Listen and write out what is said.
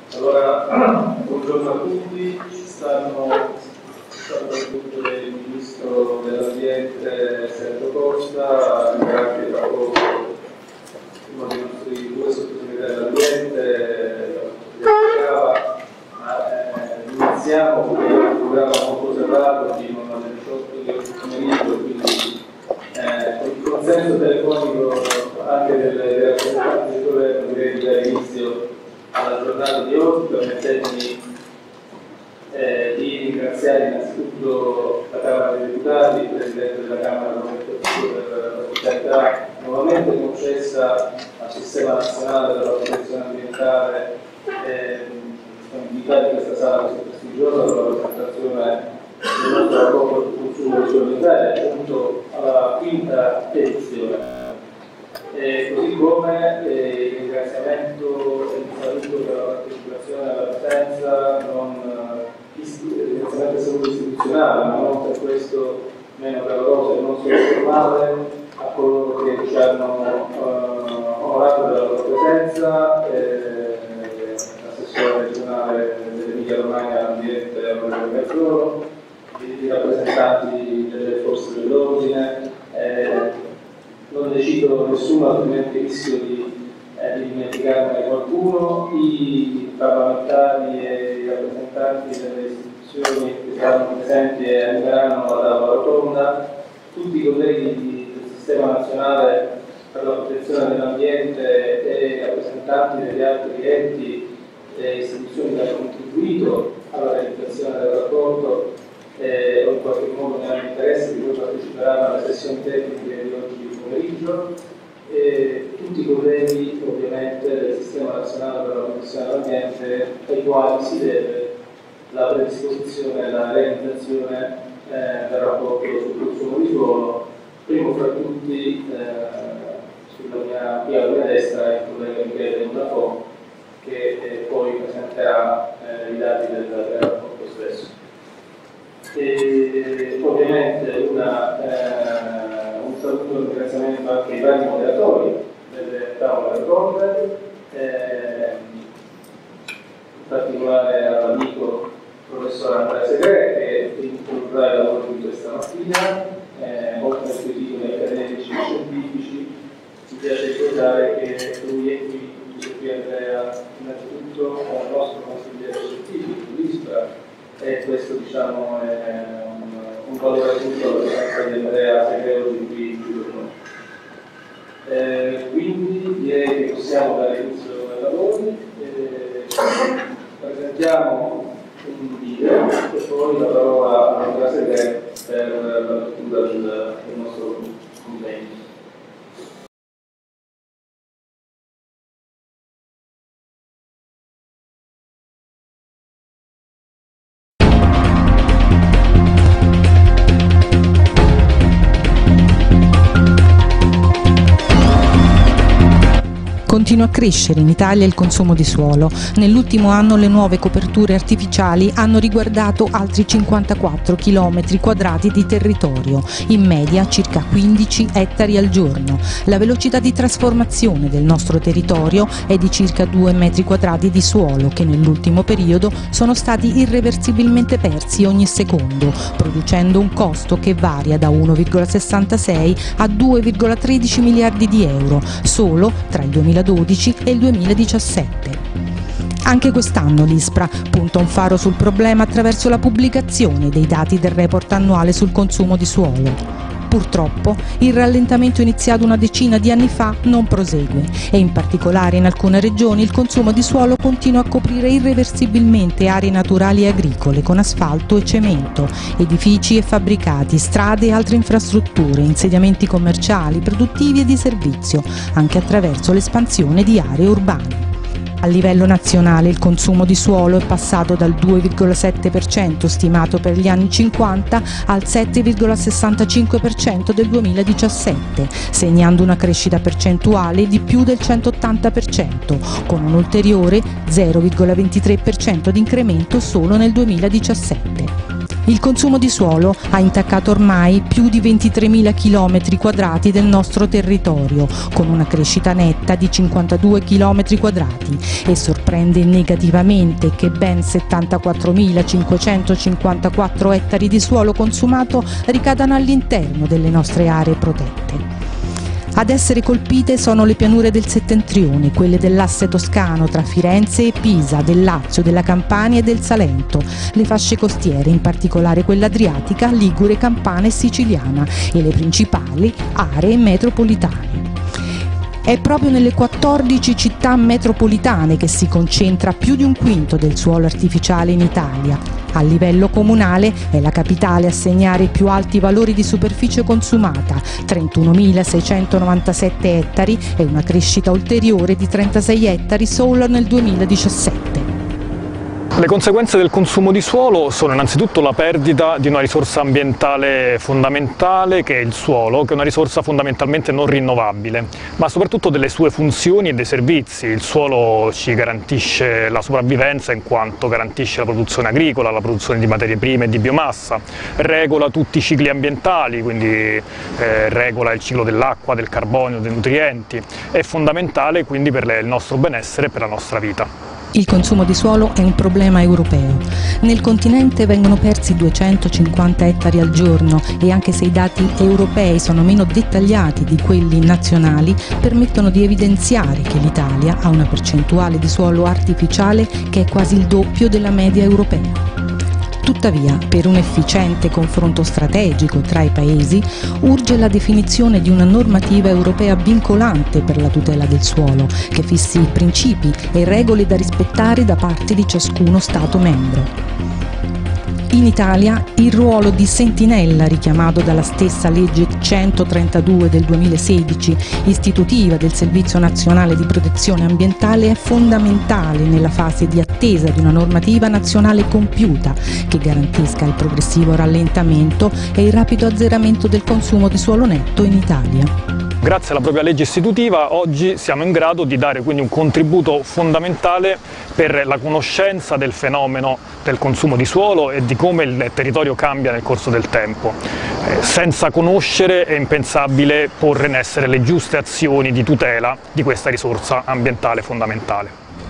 Allora, buongiorno a tutti, ci stanno tutto il Ministro dell'Ambiente Sergio Costa, grazie a uno dei nostri due sottosegretari dell'Ambiente, iniziamo con un programma molto serrato fino alle 18 del pomeriggio, quindi con il consenso telefonico anche delle rappresentanti del governo direi di dare inizio alla giornata di oggi. Permettetemi di ringraziare innanzitutto la Camera dei Deputati, il Presidente della Camera Roberto Fico per l'ospitalità nuovamente concessa al Sistema Nazionale della Protezione Ambientale disponibilità di questa sala così prestigiosa per la presentazione del nostro rapporto sul consumo di suolo in Italia, giunto alla quinta edizione. Così come il ringraziamento e il saluto per la partecipazione alla presenza, ringraziamento solo istituzionale, ma non per questo meno caloroso e non solo formale, a coloro che ci hanno onorato della loro presenza, l'assessore regionale dell'Emilia Romagna all'ambiente Roberto Gazzolo, i rappresentanti delle forze dell'ordine. Non ne cito nessuno, altrimenti rischio di dimenticarne qualcuno, i parlamentari e i rappresentanti delle istituzioni che saranno presenti e arriveranno alla tavola rotonda, tutti i colleghi del Sistema Nazionale per la Protezione dell'Ambiente e i rappresentanti degli altri enti e istituzioni che hanno contribuito alla realizzazione del rapporto o in qualche modo ne hanno interesse, di cui parteciperanno alle sessioni tecniche di oggi pomeriggio, e tutti i colleghi ovviamente del Sistema Nazionale per la Protezione dell'Ambiente ai quali si deve la predisposizione e la realizzazione del rapporto sul consumo di suolo, primo fra tutti qui alla mia destra il collega Michele Mondafò, che poi presenterà i dati del rapporto stesso. E ovviamente un saluto e un ringraziamento anche ai vari moderatori delle tavole rotonde, in particolare all'amico professor Andrea Segre che introdurrà i lavori di questa mattina, oltre ai suoi titoli accademici e scientifici. Mi piace ricordare che lui è qui Andrea innanzitutto è il nostro consigliere scientifico, l'ISPRA, e questo diciamo è un valore aggiunto alla presenza di Andrea Segreo di qui con noi. Quindi direi che possiamo dare inizio ai lavori. Presentiamo un video e poi la parola a Andrea Segreo per la lettura del nostro convegno. Continua a crescere in Italia il consumo di suolo. Nell'ultimo anno le nuove coperture artificiali hanno riguardato altri 54 km quadrati di territorio, in media circa 15 ettari al giorno. La velocità di trasformazione del nostro territorio è di circa 2 metri quadrati di suolo che nell'ultimo periodo sono stati irreversibilmente persi ogni secondo, producendo un costo che varia da 1,66 a 2,13 miliardi di euro solo tra il 2012 e il 2017. Anche quest'anno l'ISPRA punta un faro sul problema attraverso la pubblicazione dei dati del report annuale sul consumo di suolo. Purtroppo il rallentamento iniziato una decina di anni fa non prosegue e in particolare in alcune regioni il consumo di suolo continua a coprire irreversibilmente aree naturali e agricole con asfalto e cemento, edifici e fabbricati, strade e altre infrastrutture, insediamenti commerciali, produttivi e di servizio, anche attraverso l'espansione di aree urbane. A livello nazionale il consumo di suolo è passato dal 2,7% stimato per gli anni 50 al 7,65% del 2017, segnando una crescita percentuale di più del 180%, con un ulteriore 0,23% di incremento solo nel 2017. Il consumo di suolo ha intaccato ormai più di 23.000 km² del nostro territorio, con una crescita netta di 52 km² e sorprende negativamente che ben 74.554 ettari di suolo consumato ricadano all'interno delle nostre aree protette. Ad essere colpite sono le pianure del settentrione, quelle dell'asse toscano tra Firenze e Pisa, del Lazio, della Campania e del Salento, le fasce costiere, in particolare quella adriatica, ligure, campana e siciliana, e le principali aree metropolitane. È proprio nelle 14 città metropolitane che si concentra più di un quinto del suolo artificiale in Italia. A livello comunale è la capitale a segnare i più alti valori di superficie consumata, 31.697 ettari e una crescita ulteriore di 36 ettari solo nel 2017. Le conseguenze del consumo di suolo sono innanzitutto la perdita di una risorsa ambientale fondamentale che è il suolo, che è una risorsa fondamentalmente non rinnovabile, ma soprattutto delle sue funzioni e dei servizi. Il suolo ci garantisce la sopravvivenza in quanto garantisce la produzione agricola, la produzione di materie prime e di biomassa, regola tutti i cicli ambientali, quindi regola il ciclo dell'acqua, del carbonio, dei nutrienti, è fondamentale quindi per il nostro benessere e per la nostra vita. Il consumo di suolo è un problema europeo. Nel continente vengono persi 250 ettari al giorno e anche se i dati europei sono meno dettagliati di quelli nazionali, permettono di evidenziare che l'Italia ha una percentuale di suolo artificiale che è quasi il doppio della media europea. Tuttavia, per un efficiente confronto strategico tra i Paesi, urge la definizione di una normativa europea vincolante per la tutela del suolo, che fissi i principi e regole da rispettare da parte di ciascuno Stato membro. In Italia il ruolo di sentinella richiamato dalla stessa legge 132 del 2016, istitutiva del Servizio Nazionale di Protezione Ambientale, è fondamentale nella fase di attesa di una normativa nazionale compiuta che garantisca il progressivo rallentamento e il rapido azzeramento del consumo di suolo netto in Italia. Grazie alla propria legge istitutiva oggi siamo in grado di dare quindi un contributo fondamentale per la conoscenza del fenomeno del consumo di suolo e di come il territorio cambia nel corso del tempo. Senza conoscere è impensabile porre in essere le giuste azioni di tutela di questa risorsa ambientale fondamentale.